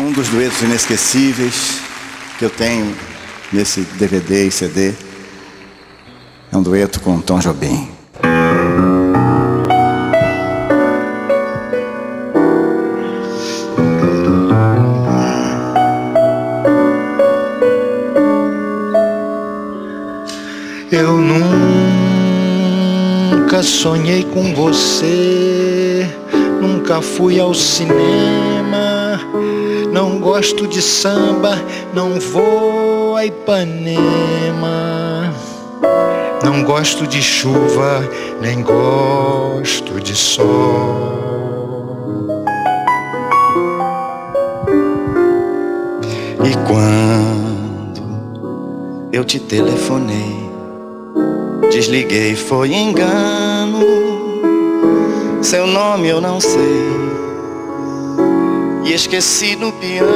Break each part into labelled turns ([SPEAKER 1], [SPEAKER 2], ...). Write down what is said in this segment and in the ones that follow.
[SPEAKER 1] Um dos duetos inesquecíveis que eu tenho nesse DVD e CD é um dueto com Tom Jobim.
[SPEAKER 2] Eu nunca sonhei com você, nunca fui ao cinema, não gosto de samba, não vou a Ipanema, não gosto de chuva, nem gosto de sol. E quando eu te telefonei, desliguei, foi engano. Seu nome eu não sei e esqueci no piano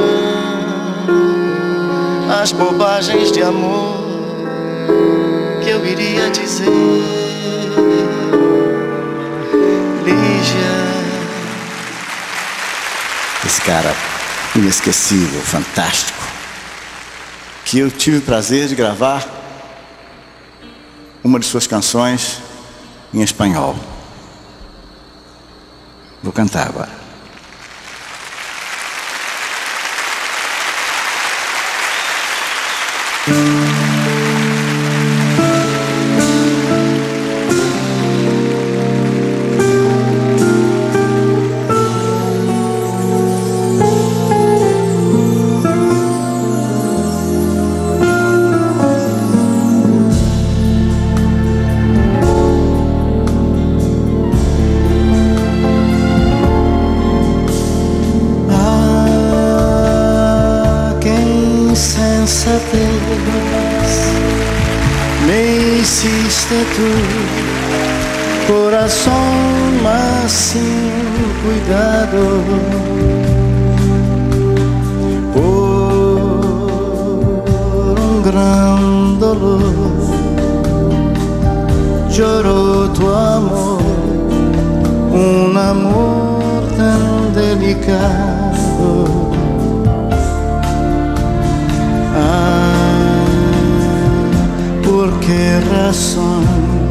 [SPEAKER 2] as bobagens de amor que eu iria dizer. Lígia.
[SPEAKER 1] Esse cara inesquecível, fantástico, que eu tive o prazer de gravar uma de suas canções em espanhol. Vou cantar agora.
[SPEAKER 2] Me hiciste tú, corazón más sin cuidado, por un gran dolor lloró tu amor, un amor tan delicado. ¿Por qué razón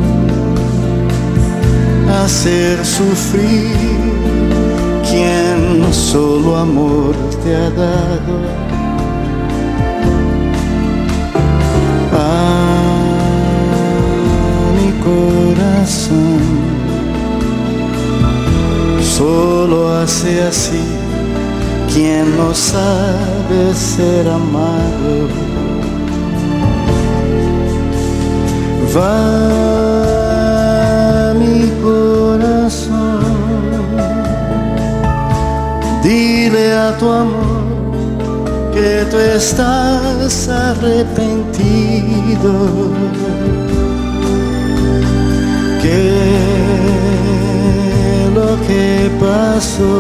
[SPEAKER 2] hacer sufrir quien solo amor te ha dado? Mi corazón solo hace así quien no sabe ser amado. Va mi corazón, dile a tu amor que tú estás arrepentido, que lo que pasó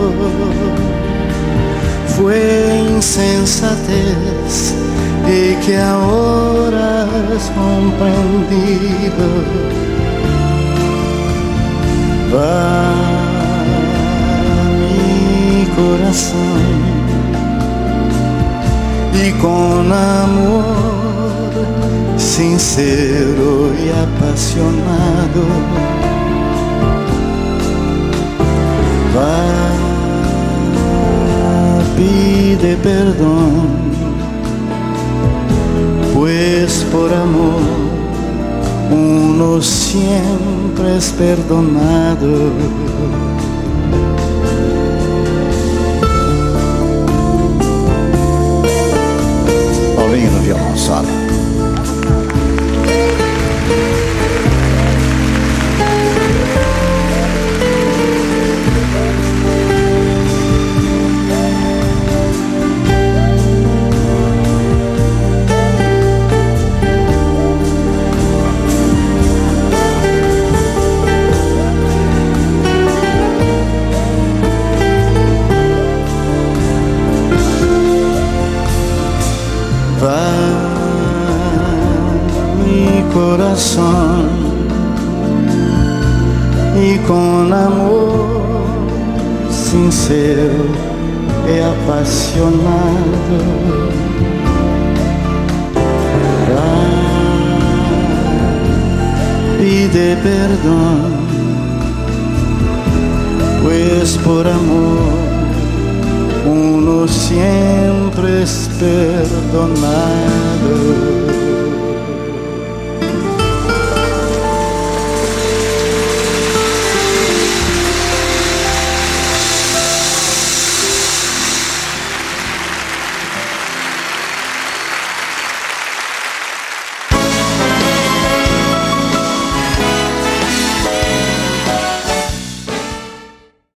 [SPEAKER 2] fue insensatez y que ahora has comprendido. Va mi corazón y con amor sincero y apasionado va, pide perdón, pues por amor uno siempre es perdonado.
[SPEAKER 1] Paulinho no violão solo.
[SPEAKER 2] Corazón y con amor sincero
[SPEAKER 1] e apasionado. Pide perdón, pues por amor uno siempre es perdonado.